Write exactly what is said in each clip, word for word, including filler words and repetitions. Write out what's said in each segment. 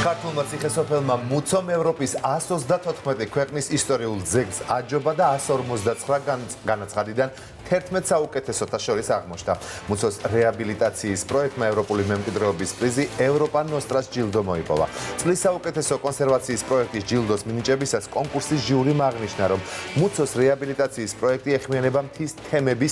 ქართულმა ციხესოფელმა მუცომ ევროპის εκατს ოცდათოთხმეტი ქვეყნის ისტორიულ ძეგლს აჯობა და εκατს ორმოცდაცხრა განაცხადიდან თერთმეტ საუკეთესოთა შორის აღმოჩნდა. მუცოს რეაბილიტაციის პროექტმა ევროპული მემკვიდრეობის პრიზი ევროპა ნოსტრას ჯილდო მოიპოვა. წლის საუკეთესო კონსერვაციის პროექტის ჯილდოს მინიჭებისას კონკურსის ჟიურიმ აღნიშნა, რომ მუცოს რეაბილიტაციის პროექტი ეხმიანება მთის თემების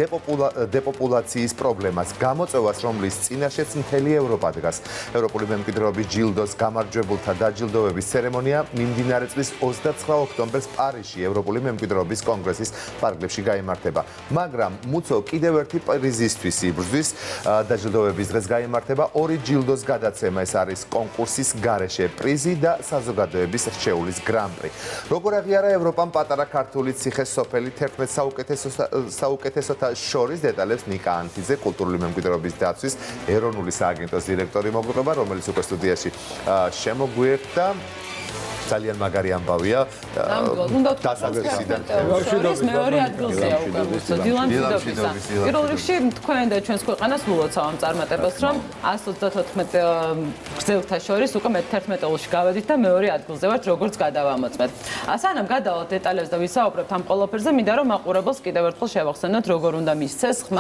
დეპოპულაციის პრობლემას, გამოწვევას, რომლის წინაშეც მთელი ევროპა დგას. ევროპული მემკვიდრეობის ჯილდოს გამარჯვებულთა დაჯილდოების ცერემონია მიმდინარე წლის ოცდაცხრა ოქტომბერს პარიზში ევროპული მემკვიდრეობის კონგრესის პარკლებში გაიმართება. მაგრამ მუცო კიდევ ერთი პრიზისთვის იბრძვის. დაჯილდოების დღეს გაიმართება ორი ჯილდოს გადაცემა. ეს არის კონკურსის გარეშე პრიზი და საზოგადოების რჩეულის გრან-პრი. როგორ აღიარა ევროპამ პატარა ქართული ციხე-სოფელი თერთმეტ საუკეთესოთა შორის, დეტალებს ნიკა ანთიძე, კულტურული მემკვიდრეობის დაცვის ეროვნული სააგენტოს დირექტორი მოგვიყვება, რომელიც უკვე სტუდიაში შემოგვიერთდა. ძალიან მაგარი ამბავია. დასაწყისიდან. ეს მეორე ადგილზეა უკვე მუცო დილან მშვიდობისა. პირველ რიგში თქვენ და ჩვენს ქვეყანას ვლოცავ ამ წარმატებას, რომ εκατს ოცდათოთხმეტ გრძელთა შორის უკვე მეთერთმეტეულში გავედით და მეორე ადგილზე ვართ, როგორც გადავამოწმეთ. სანამ გადავალთ დეტალებს და ვისაუბრებთ ამ ყველაფერზე, მინდა რომ მაყურებელს კიდევ ერთხელ შევახსენოთ, როგორ უნდა მისცეს ხმა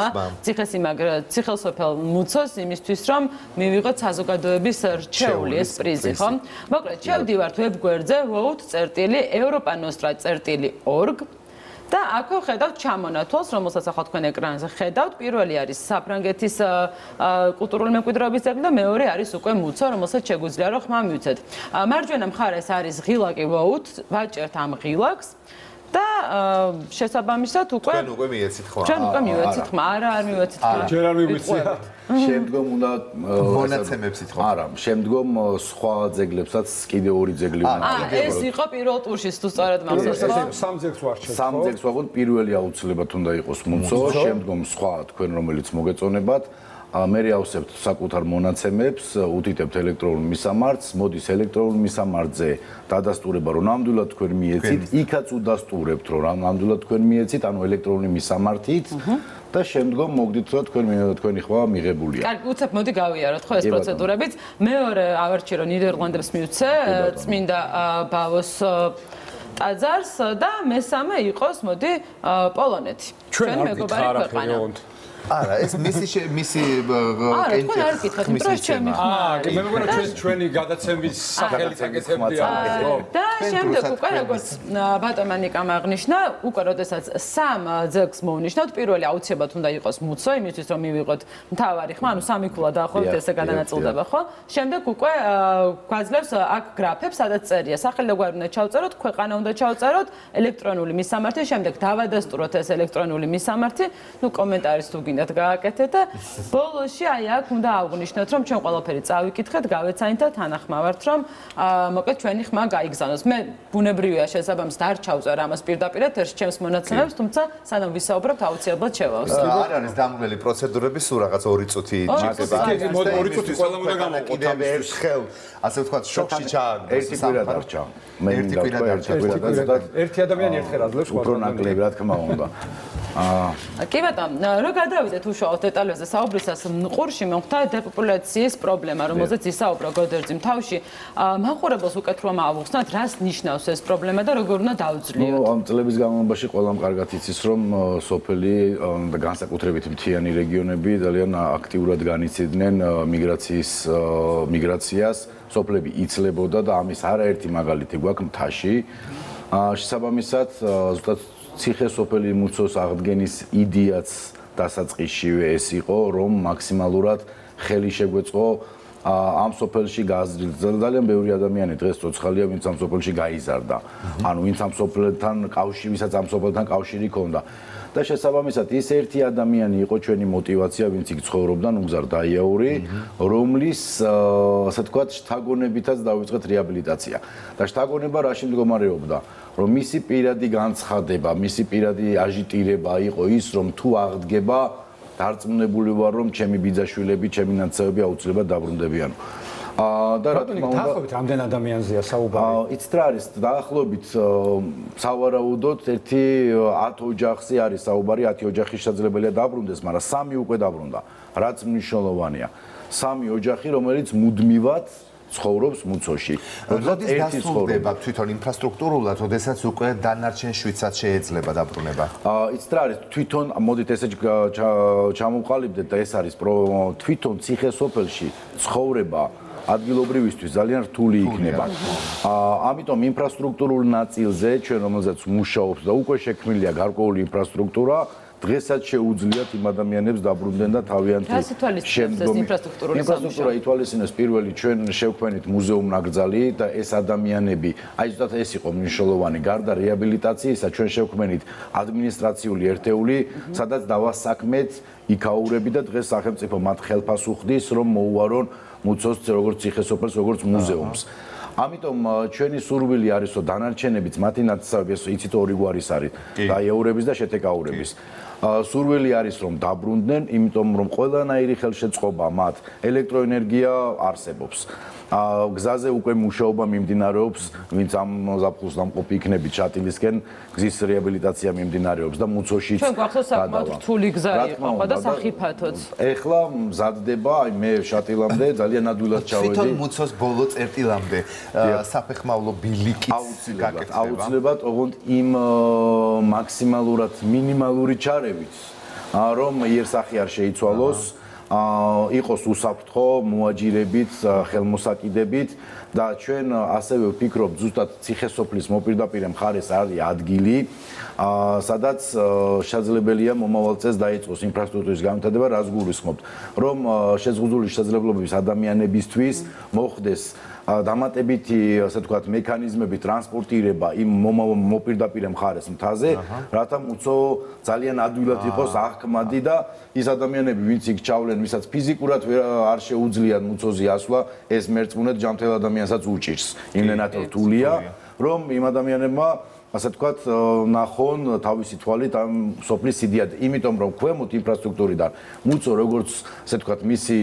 ციხესოფელ მუცოს იმისთვის, რომ მივიღოთ საზოგადოების რჩეული ეს პრიზი, ხო? მოკლედ, შევდივართ ვებგვერდზე vote წერტილი europa nostra წერტილი org და აქ ხედავთ ჩამონათვალს, რომელსაც ახლა თქვენ ეკრანზე ხედავთ. პირველი არის საფრანგეთის კულტურული მემკვიდრეობის ძეგლი და მეორე არის უკვე მუცო, რომელსაც შეგვიძლია რომ ხმა მივცეთ. მარჯვენა მხარეს არის ღილაკი vote, ვაჭერთ ამ ღილაკს. და შესაბამისად უკვე ჩვენ უკვე მიეცით ხმა. ჩვენ უკვე მივეცით ხმა, არა არ მივეცით ხმა. ჯერ არ მივეცით. შემდგომ უნდა მონაცემებს ითხოვა. არა, შემდგომ სხვა ძეგლებსაც კიდე ორი ძეგლი უნდა. აა ეს იყო პირველ ტურში თუ სწორად მახსოვს. სამ ძეგლს ვარჩევთ. სამ ძეგლს ვაღოთ, პირველი აუცილებლად უნდა იყოს მუცო, შემდგომ სხვა თქვენ რომელიც მოგეწონებათ. მე ავსებთ საკუთარ მონაცემებს, უთითებთ ელექტრონულ მისამართს, მოდის ელექტრონულ მისამართზე დადასტურება, რომ ნამდვილად თქვენ მიეცით, იქაც უდასტურებთ, რომ ნამდვილად თქვენ მიეცით, ანუ ელექტრონული მისამართით და შემდგომ მოგდით, რომ თქვენ თქვენი ხმა მიღებულია. კარგი, უცებ მოდი გავიაროთ ხო ეს პროცედურებიც. მეორე ავარჩირო ნიდერლანდებს მივცე, წმინდა ბავოს ტაძარს და მესამე იყოს მოდი პოლონეთი. ჩვენ მეგობარი ქვეყანა. არა, ეს მისი მისი არა, თქვენ არ გითხართ, იმიტომ რომ ჩემი ხმა. აა, მე მეგონა ჩვენ ჩვენი გადაცემის სახელით აკეთებდია. და შემდეგ უკვე როგორც ბატონმა ნიკამ აღნიშნა, უკვე როდესაც სამ ძეგლს მოვნიშნავთ, პირველი აუცილებლად უნდა იყოს მუცო, იმისთვის რომ მივიღოთ მთავარი ხმა, ანუ სამი ქულა დაახლოებით ესე გადანაწილდება, ხო? შემდეგ უკვე გვაძლევს აქ გრაფებს, სადაც წერია სახელი და გვარი უნდა ჩავწეროთ, ქვეყანა უნდა ჩავწეროთ, ელექტრონული მისამართი, შემდეგ დავადასტუროთ ეს ელექტრონული მისამართი, ნუ კომენტარის თუ გინდათ გააკეთეთ და ბოლოში აი აქ უნდა აღვნიშნოთ, რომ ჩვენ ყველაფერი წავიკითხეთ, გავეცანით და თანახმავართ, რომ მოკლედ ჩვენი ხმა გაიგზავნოს. მე ბუნებრივია შესაბამისად არ ჩავწერ ამას პირდაპირ ერთ ჩემს მონაცემებს, თუმცა სანამ ვისაუბრებთ, აუცილებლად შევავსებთ. არ არის დამღლელი პროცედურები, სულ რაღაც ორი წუთი ჭირდება. ორი წუთი ყველა უნდა გამოვყოთ ამისთვის. ხელ, ასე ვთქვათ, შოქში ჩააგდეს. ერთი კვირა დარჩა. მე ერთი კვირა დარჩა. ერთი ადამიანი ერთხელ აძლევს უფრო ნაკლები, რა თქმა უნდა. აა კი ბატონო, რო გადავიდეთ უშუალოდ დეტალებზე საუბრისას, ყურში მომხდა დეპოპულაციის პრობლემა, რომელზეც ისაუბრა გოდერძიმ თავში. მაყურებელს უკეთროა ავუხსნათ, რას ნიშნავს ეს პრობლემა და როგორ უნდა დაუძლიოთ? ნუ ამ წლების განმავლობაში ყველამ კარგად იცის, რომ სოფელი და განსაკუთრებით მთიანი რეგიონები ძალიან აქტიურად განიცდიდნენ მიგრაციის მიგრაციას, სოფლები იცლებოდა და ამის არაერთი მაგალითი გვაქვს მთაში. შესაბამისად, ზუსტად ციხე-სოფელი მუცოს აღდგენის იდეაც დასაწყისშივე ეს იყო, რომ მაქსიმალურად ხელი შეგვეწყო ამ სოფელში გააზრდილ. ძალიან ბევრი ადამიანი დღეს ცოცხალია, ვინც ამ სოფელში გაიზარდა. ანუ ვინც ამ სოფელთან კავშირი, ვისაც ამ სოფელთან კავშირი ჰქონდა. და შესაბამისად ის ერთი ადამიანი იყო ჩვენი мотиваცია, ვინც იქ ცხოვრობდა, ნუგზარ დაიაური, რომლის ასე ვთქვათ, შთაგონებითაც დავიწყეთ რეაბილიტაცია. და შთაგონება რაში მდგომარეობდა? რომ მისი პირადი განცხადება, მისი პირადი აჟიტირება იყო ის, რომ თუ აღდგება, დარწმუნებული ვარ, რომ ჩემი ბიძაშვილები, ჩემი ნაცავები აუცილებლად დაბრუნდებიან. და რა თქმა უნდა, დაახლოებით რამდენ ადამიანზეა საუბარი? იცით რა არის, დაახლოებით სავარაუდოდ ერთი ათ ოჯახზე არის საუბარი, ათი ოჯახი შესაძლებელია დაბრუნდეს, მაგრამ სამი უკვე დაბრუნდა, რაც მნიშვნელოვანია. სამი ოჯახი, რომელიც მუდმივად ცხოვრობს მუცოში. როდის დასრულდება თვითონ ინფრასტრუქტურულად, როდესაც უკვე დანარჩენ შვიდსაც შეეძლება დაბრუნება? აა იცით რა არის თვითონ მოდით ესე ჩამოვყალიბდეთ და ეს არის თვითონ ციხე-სოფელში ცხოვრება ადგილობრივისთვის ძალიან რთული იქნება. აა ამიტომ ინფრასტრუქტურულ ნაწილზე ჩვენ რომელზეც მუშაობს და უკვე შექმნილია გარკვეული ინფრასტრუქტურა დღესაც შეუძლიათ იმ ადამიანებს დაბრუნდნენ და თავიანთი შემდგომი ინფრასტრუქტურა ითვალისწინოს პირველი ჩვენ შევქმნით მუზეუმ ნაკრძალი და ეს ადამიანები აი ზუსტად ეს იყო მნიშვნელოვანი გარდა რეაბილიტაციისა ჩვენ შევქმნით ადმინისტრაციული ერთეული სადაც დავასაქმეთ იქაურები და დღეს სახელმწიფო მათ ხელფას უხდის რომ მოუარონ მუცოს როგორც ციხესოფელს როგორც მუზეუმს ამიტომ ჩვენი სურვილი არის რომ დანარჩენებიც მათი ნაცავი იცით ორი გვარის არის დაიაურების და შეთეკაურების სურვილი არის რომ დაბრუნდნენ იმიტომ რომ ყველანაირი ხელშეწყობა მათ ელექტროენერგია არსებობს გზაზე უკვე მუშაობა მიმდინარეობს ვინც ამ ზაფხულს დამყოფი იქნებით შატილისკენ გზის რეაბილიტაცია მიმდინარეობს და მუცოშიც ჩვენ გვახსოვს საკმაოდ რთული გზა იყო და სახიფათოც ეხლა მზადდება აი მე შატილამდე ძალიან ადვილად ჩავედი თვითონ მუცოს ბოლო წერტილამდე საფეხმავლო ბილიკიც გაკეთდება აუცილებლად ოღონდ იმ მაქსიმალურად მინიმალური ჩარევით რომ იერსახი არ შეიცვალოს აა იყოს უსაფრთხო მოაჯირებით, ხელმოსაკიდებით და ჩვენ ასევე ვფიქრობთ ზუსტად ციხესოფლის მოპირდაპირე მხარეს არის ადგილი, აა სადაც შესაძლებელია მომავალ წელს დაიწყოს ინფრასტრუქტურის განვითარება, რაც გულისხმობთ, რომ შეზღუდული შესაძლებლობების ადამიანებისთვის მოხდეს დამატებითი, ასე ვთქვათ, მექანიზმები ტრანსპორტირება იმ მოპირდაპირე მხარეს მთაზე, რათა მუცო ძალიან ადვილად იყოს აღქმადი და ის ადამიანები, ვინც იქ ჩავლენ, ვისაც ფიზიკურად არ შეუძლიათ მუცოზე ასვლა, ეს მერწმუნედ ჯანმრთელ ადამიანსაც უჭირს. იმენად რთულია, რომ იმ ადამიანებმა ასე ვთქვათ, ნახონ თავისი თვალით ამ სოფლის სიდიადე, იმიტომ რომ ქვემოთ ინფრასტრუქტურიდან მუცო როგორც ასე ვთქვათ, მისი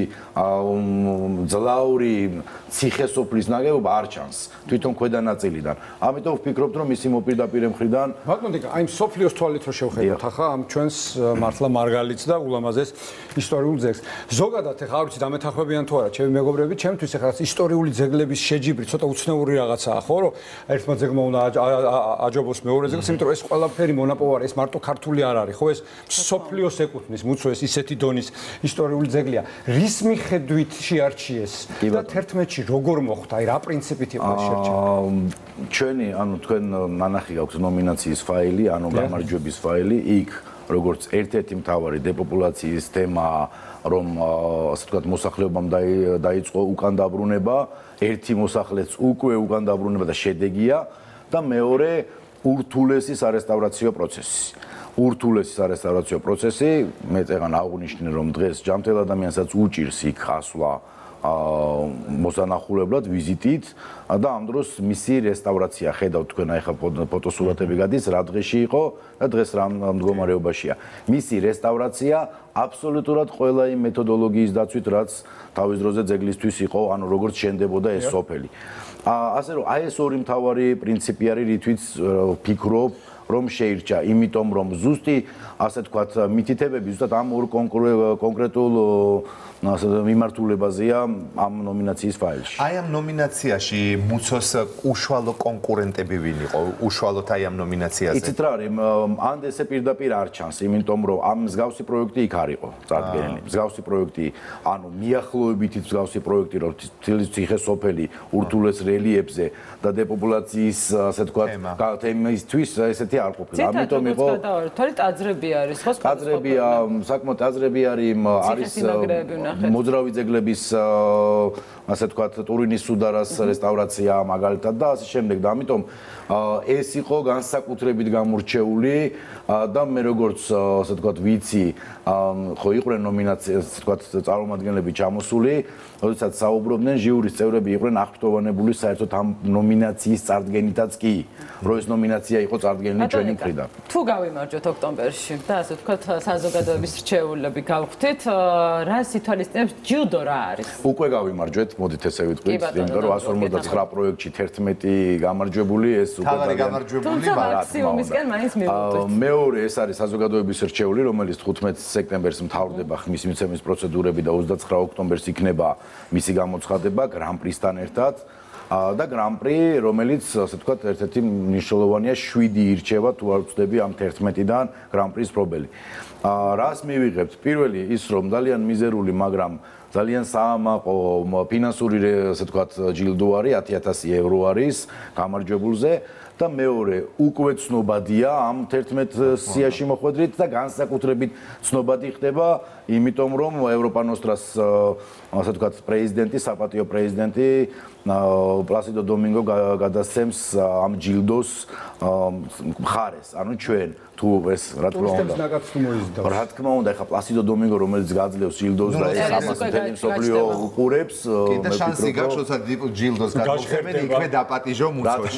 ძლაური ციხესოფლის ნაგებობა არ ჩანს თვითონ ქვედა ნაწილიდან. ამიტომ ვფიქრობთ, რომ მისი მოპირდაპირე მხრიდან ბატონო დიკა, აი სოფლიოს თვალით რო შევხედოთ ახლა ამ ჩვენს მართლა მარგალიტს და ულამაზეს ისტორიულ ძეგლს. ზოგადად ახლა არ ვიცი დამეთანხმებიან თუ არა, ჩემი მეგობრები, ჩემთვის ახლა ისტორიული ძეგლების შეჯიბრი ცოტა უცნაური რაღაცაა, ხო, რომ ერთმა ძეგლმა უნდა აჯობოს მეორე ძეგლს, იმიტომ რომ ეს ყველაფერი მონაპოვარი, ეს მარტო ქართული არ არის, ხო, ეს სოფლიოს ეკუთვნის, მუცო ეს ისეთი დონის ისტორიული ძეგლია. რის მიხედვით შეარჩიეს და თერთმეტში როგორ მოხდა, აი რა პრინციპით იყო შერჩევა? ჩვენი, ანუ თქვენ ნანახი გაქვთ ნომინაციის ფაილი, ანუ გამარჯვების ფაილი, იქ როგორც ერთ-ერთი მთავარი დეპოპულაციის თემა, რომ ასე ვთქვათ, მოსახლეობამ დაიწყო უკან დაბრუნება, ერთი მოსახლეც უკვე უკან დაბრუნება და შედეგია და მეორე ურთულესი სარესტავრაციო პროცესი. ურთულესი სარესტავრაციო პროცესი, მე წეგან აღვნიშნე რომ დღეს ჯანმრთელ ადამიანსაც უჭირს იქ ასვლა მოსანახულებლად ვიზიტით და ამ დროს მისი რესტავრაცია ხედავთ თქვენ აი ხა ფოტოსურათები გადის რა დღეში იყო და დღეს რა მდგომარეობაშია. მისი რესტავრაცია აბსოლუტურად ყველა იმ მეთოდოლოგიის დაცვით რაც თავის დროზე ძეგლისთვის იყო, ანუ როგორც შენდებოდა ეს სოფელი. ასე რომ აი ეს ორი მთავარი პრინციპი არის რითვიც ვფიქრობ რომ შეირჩა, იმიტომ რომ ზუსტი ასე ვთქვათ მითითებები ზუსტად ამ ორ კონკრეტულ ასე მიმართულებაზეა ამ ნომინაციის ფაილში. აი ამ ნომინაციაში მუცოს უშუალო კონკურენტები ვინ იყო? უშუალოდ აი ამ ნომინაციაზე. იცით რა არის, ან ესე პირდაპირ არ ჩანს, იმიტომ რომ ამ მსგავსი პროექტი იქ არ იყო წარდგენილი. მსგავსი პროექტი, ანუ მიახლოებითი მსგავსი პროექტი, რომ თითქმის ციხესოფელი ურთულეს რელიეფზე და დეპოპულაციის ასე ვთქვათ თემისთვის ესეთი არ ყოფილა. ამიტომ იყო თორე ტაძრები არის, ხო? ტაძრებია, საკმაოდ ტაძრები არის, არის მოძრავი ძეგლების ასე ვთქვათ ტურინის სუდარას რესტავრაცია მაგალითად და ასე შემდეგ და ამიტომ ეს იყო განსაკუთრებით გამორჩეული და მე როგორც ასე ვთქვათ ვიცი ხო იყვნენ ნომინაცია ასე ვთქვათ წარმომადგენლები ჩამოსული როდესაც საუბრობდნენ ჟიურის წევრები იყვნენ აღფრთოვანებული საერთოდ ამ ნომინაციის წარდგენითაც კი რომ ეს ნომინაცია იყო წარდგენილი ჩვენი მხრიდან. თუ გავიმარჯვოთ ოქტომბერში და ასე ვთქვათ საზოგადოების რჩეულები გავხდით, რა სიტუაციებს ჯილდო რა არის? უკვე გავიმარჯვეთ, მოდით ესე ვიტყვით, იმიტომ რომ εκατს ორმოცდაცხრა პროექტში თერთმეტი გამარჯვებული, ეს უკვე თავარი გამარჯვებული მაქსიმუმისკენ მაინც მივუწვით. მეორე ეს არის საზოგადოების რჩეული, რომელიც თხუთმეტ სექტემბერს მთავრდება ხმის მიცემის პროცედურები და ოცდაცხრა ოქტომბერს იქნება მისი გამოცხადება გრან-პრისთან ერთად. და გრან-პრი, რომელიც, ასე ვთქვათ, ერთ-ერთი მნიშვნელოვანია, შვიდი ირჩევა, თუ არ ვწდები ამ თერთმეტიდან გრან-პრის მფლობელი. რას მივიღებთ? პირველი ის, რომ ძალიან მიზერული, მაგრამ ძალიან საამაყო ფინანსური, ასე ვთქვათ, ჯილდო არის, ათი ათასი ევრო არის გამარჯვებულზე. და მეორე, უკვე ცნობადია ამ თერთმეტ სიაში მოხვედრით და განსაკუთრებით ცნობადი ხდება, იმიტომ რომ ევროპანოსტრას, ასე ვთქვათ, პრეზიდენტი, საპატიო პრეზიდენტი პლასიდო დომინგო გადასცემს ამ ჯილდოს მხარეს. ანუ ჩვენ თუ ეს რა თქმა უნდა რა თქმა უნდა ეხა პლასიდო დომინგო რომელიც გაძლევს ჯილდოს და ეს ამას მთელი მსოფლიო უყურებს კიდე შანსი გაქვს როცა ჯილდოს გადმოხებენ იქვე დაპატიჟო მუცოში.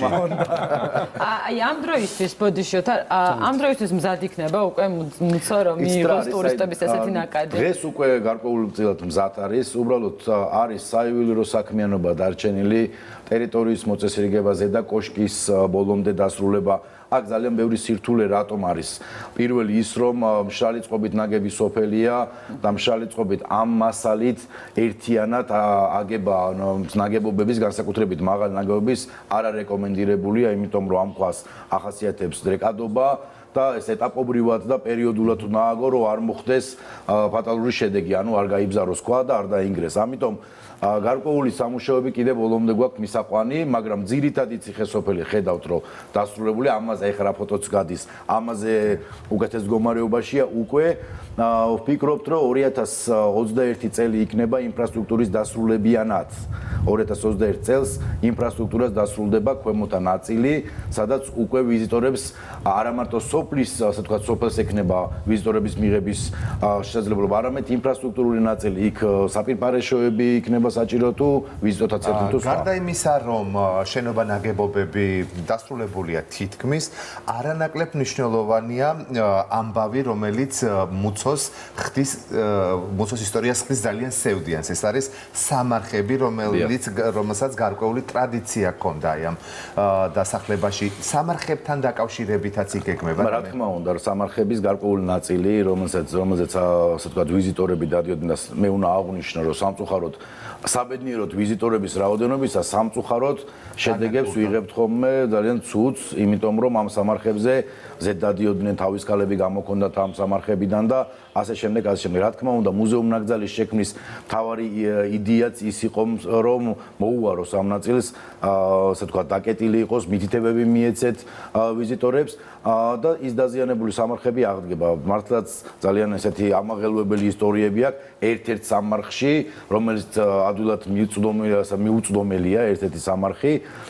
აი ამ დროისთვის ბოდიშოთ ამ დროისთვის მზად იქნება უკვე მუცო რომ მიიღოს ტურისტების ესეთი ნაკადი. დღეს უკვე გარკვეულწილად მზად არის, უბრალოდ არის საიუველირო საქმიანობა დარჩენილი, ტერიტორიის მოწესრიგება, ზედა კოშკის ბოლომდე დასრულება. აქ ძალიან ბევრი სირთულე რატომ არის? პირველი ის, რომ მშრალი წყობით ნაგები სოფელია და მშრალი წყობით ამ მასალით ერთიანად აგება ნაგებობების, განსაკუთრებით მაღალი ნაგებობის არ არეკომენდირებულია, იმიტომ რომ ამ ქვას ახასიათებს დრეკადობა და ეს ეტაპობრივად და პერიოდულად უნდა ააგო, რომ არ მოხდეს ფატალური შედეგი, ანუ არ გაიბზაროს ქვა და არ დაინგრეს. ამიტომ გარკვეული სამუშაოები კიდე ბოლომდე გვაქვს მისაყვანი, მაგრამ ძირითადი ციხესოფელი ხედავთ, რომ დასრულებული, ამაზე ეხლა რა ფოტოც გადის, ამაზე უკეთეს მდგომარეობაშია უკვე. ვფიქრობთ, რომ ორი ათას ოცდაერთი წელი იქნება ინფრასტრუქტურის დასრულებიანად. ორი ათას ოცდაერთი წელს ინფრასტრუქტურას დასრულდება ქვემოთა ნაწილი, სადაც უკვე ვიზიტორებს არა მარტო სოფლის, ასე ვთქვათ, სოფელს ექნება ვიზიტორების მიღების შესაძლებლობა, არამედ ინფრასტრუქტურული ნაწილი, იქ საპირფარეშოები იქნება საჭირო თუ ვიზიტორთა ცენტრი თუ სხვა. გარდა იმისა, რომ შენობა ნაგებობები დასრულებულია თითქმის, არანაკლებ მნიშვნელოვანია ამბავი, რომელიც მუცოს ხდის მუცოს ისტორიას ხდის ძალიან სევდიანს. ეს არის სამარხები, რომელიც რომელსაც გარკვეული ტრადიცია ჰქონდა აი ამ დასახლებაში. სამარხებთან დაკავშირებითაც იგეგმება. რა თქმა უნდა, სამარხების გარკვეული ნაწილი, რომელსაც რომელზეც ასე ვთქვათ ვიზიტორები დადიოდნენ და მე უნდა აღვნიშნო, რომ სამწუხაროდ საბედნიეროდ ვიზიტორების რაოდენობისა სამწუხაროდ შედეგებს ვიღებთ ხოლმე ძალიან ცუდს, იმიტომ რომ ამ სამარხებზე ზედ დადიოდნენ თავისკალები გამოქონდათ ამ სამარხებიდან და ასე შემდეგ, ასე შემდეგ. რა თქმა უნდა, მუზეუმ ნაკრძალის შექმნის მთავარი იდეაც ის იყო, რომ მოუვაროს ამ ნაწილს, ასე ვთქვათ, დაკეტილი იყოს, მითითებები მიეცეთ ვიზიტორებს და ის დაზიანებული სამარხები აღდგება. მართლაც ძალიან ესეთი ამაღელვებელი ისტორიები აქვს ერთ-ერთ სამარხში, რომელიც ადვილად მიუწვდომელია ერთ-ერთი სამარხი.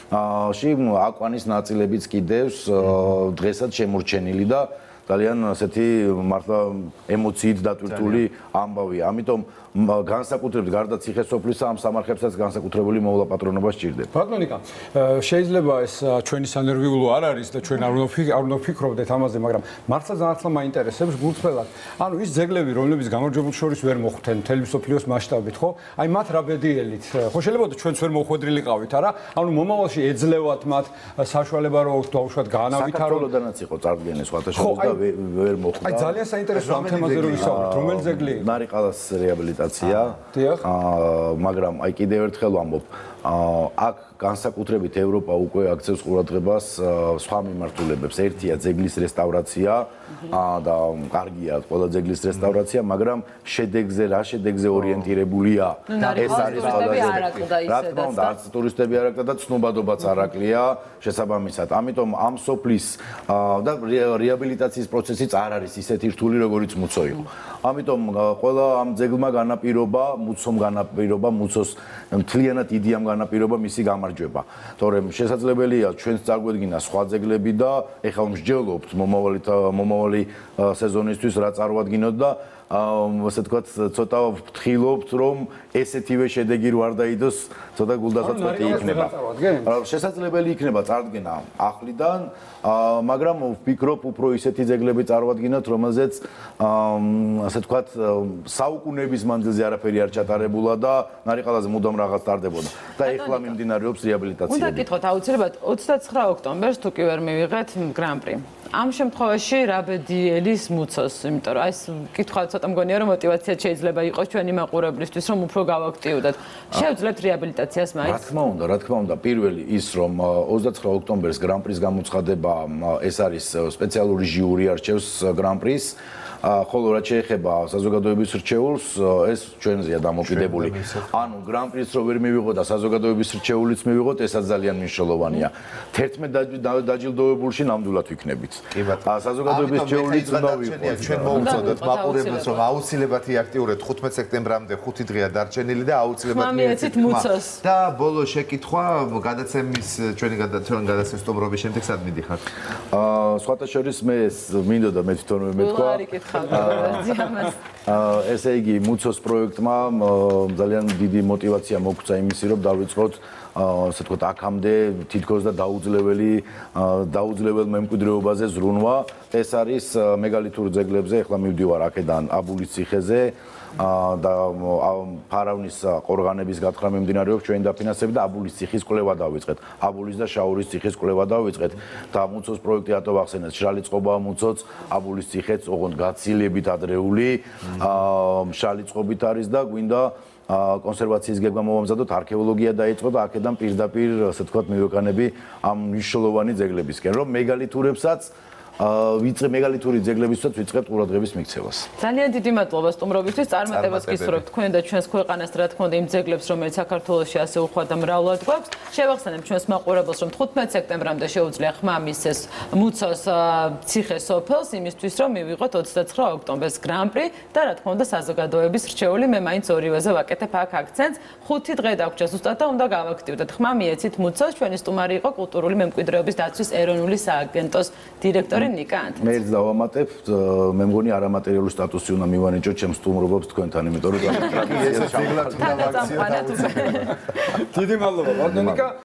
ში აკვანის ნაწილებიც კიდევს დღესაც შემორჩენილი და ძალიან ასეთი მართლა ემოციით დატვირთული ამბავია. ამიტომ განსაკუთრებით გარდა ციხესოფლისა ამ სამარხებსაც განსაკუთრებული მოვლა პატრონობა სჭირდება. ბატონიკა, შეიძლება ეს ჩვენი სანერვიულო არ არის და ჩვენ არ უნდა ვფიქრობდეთ ამაზე, მაგრამ მართლა ძალიან მაინტერესებს გულწრფელად. ანუ ის ძეგლები, რომლებიც გამარჯვებულ შორის ვერ მოხვდნენ მთელი მსოფლიოს მასშტაბით, ხო? აი მათ რა ბედიელით? ხო შეიძლება ჩვენც ვერ მოხვედრილიყავით, არა? ანუ მომავალში ეძლევათ მათ საშუალება რომ დაუშვათ განავითაროთ. საქართველოდანაც იყო წარდგენილი სხვათა შორის და ვერ მოხვდა. აი ძალიან საინტერესო ამ თემაზე რომ ვისაუბროთ, რომელი ძეგლი? ნარიყალას რეაბილიტაცია. აა მაგრამ აი კიდევ ერთხელ ვამბობ, აქ განსაკუთრებით ევროპა უკვე აქცევს ყურადღებას სხვა მიმართულებებს. ერთია ძეგლის რესტავრაცია და კარგია ყველა ძეგლის რესტავრაცია, მაგრამ შედეგზე რა შედეგზე ორიენტირებულია? ეს არის ყველაზე რა თქმა უნდა, არც ტურისტები არ აკლდა და ცნობადობაც არ აკლია შესაბამისად. ამიტომ ამ სოფლის და რეაბილიტაციის პროცესიც არ არის ისეთი რთული, როგორიც მუცო იყო. ამიტომ ყველა ამ ძეგლმა განაპირობა, მუცომ განაპირობა, მუცოს მთლიანად იდეამ განაპირობა მისი გამარჯვება. თორემ შესაძლებელია ჩვენს წარგვედგინა სხვა ძეგლები და ეხლა მსჯელობთ მომავალი მომავალი სეზონისთვის რა წარმოადგინოთ და ასე ვთქვათ, ცოტა ვფრთხილობთ, რომ ესეთივე შედეგი რო არ დაიდოს, ცოტა გულდასაწყვეტი იქნება. შესაძლებელი იქნება წარდგენა ახლიდან, მაგრამ ვფიქრობ, უფრო ისეთი ძეგლები წარვადგინოთ, რომელზეც ასე ვთქვათ, საუკუნეების მანძილზე არაფერი არ ჩატარებულა და ნარიყალაზე მუდამ რაღაც ტარდებოდა. და ეხლა მიმდინარეობს რეაბილიტაცია. უნდა გითხოთ აუცილებლად ოცდაცხრა ოქტომბერს თუ კი ვერ მივიღეთ გრან-პრი. ამ შემთხვევაში რა ბედიელის მუცოს, იმიტომ რომ აი ეს კითხვა ცოტა მგონია რომ мотиваციაც შეიძლება იყოს ჩვენი მაყურებლისთვის, რომ უფრო გავაქტიუდოთ. შევძლებთ რეაბილიტაციას მაინც? რა თქმა უნდა, რა თქმა უნდა, პირველი ის რომ ოცდაცხრა ოქტომბერს გრან-პრის გამოცხადება ეს არის სპეციალური ჟიური არჩევს გრან-პრის. ხოლო რაც შეეხება საზოგადოების რჩეულს, ეს ჩვენზეა დამოკიდებული. ანუ გრან-პრის რო ვერ მივიღოთ და საზოგადოების რჩეულიც მივიღოთ, ესაც ძალიან მნიშვნელოვანია. თერთმეტ დაჯილდოებულში ნამდვილად ვიქნებით. საზოგადოების რჩეულიც უნდა ვიყოს. ჩვენ მოუწოდოთ მაყურებელს, რომ აუცილებლად იაქტიურეთ ხუთმეტ სექტემბრამდე ხუთი დღეა დარჩენილი და აუცილებლად მიეცით მუცოს. და ბოლო შეკითხვა, გადაცემის ჩვენი გადაცემის სტუმრობის შემდეგ სად მიდიხართ? აა სხვათა შორის მე მინდოდა მე თვითონვე მეთქვა. ესე იგი მუცოს პროექტმა ძალიან დიდი мотиваცია მოგვცა იმისი რომ დავიწყოთ ასე ვთქვათ აქამდე თითქოს და დაუძლეველი დაუძლებელ მემკვიდრეობაზე ზრუნვა. ეს არის მეგალითურ ძეგლებზე, ახლა მივდივარ აქედან აბულის ციხეზე და ფარავნის ყორღანების გათხრა მიმდინარეობს ჩვენი დაფინანსებით და აბულის ციხის კვლევა დავიწყეთ. აბულის და შაურის ციხის კვლევა დავიწყეთ და მუცოს პროექტი ატო ვახსენეთ. შრალი წყობა მუცოც, აბულის ციხეც ოღონდ გაცილებით ადრეული შრალი წყობით არის და გვინდა კონსერვაციის გეგმა მოვამზადოთ, არქეოლოგია დაიწყო და აქედან პირდაპირ ასე ვთქვათ მივეკანები ამ მნიშვნელოვანი ძეგლებისკენ, რომ მეგალითურებსაც ვიწე მეგალითური ძეგლებისაც ვიწყებთ ყურადღების მიქცევას. ძალიან დიდი მადლობა სტუმრობისთვის. წარმატებას გისურვებთ თქვენ და ჩვენს ქვეყანას, რა თქმა უნდა, იმ ძეგლებს, რომელიც საქართველოში ასე უხვად და მრავლად გვაქვს. შევახსენებთ ჩვენს მაყურებელს, რომ თხუთმეტ სექტემბრამდე შეუძლია ხმა მისცეს მუცოს ციხე სოფელს იმისთვის, რომ მივიღოთ ოცდაცხრა ოქტომბერს გრან-პრი და რა თქმა უნდა საზოგადოების რჩეული. მე მაინც ორივეზე ვაკეთებ აქ აქცენტს. ხუთი დღე დაგვრჩა ზუსტად და უნდა გავაქტიურდეთ. ხმა მიეცით მუცოს. ჩვენი სტუმარი იყო კულტურული მემკვიდრეობის დაცვის ეროვნული სააგენტოს დირექტორი მე დავამატებ, მე მგონი არამატერიალური სტატუსი უნდა მივანიჭოთ ჩემს სტუმრობებს თქვენთან, იმიტომ რომ დიდი მადლობა, ვარდონიკა.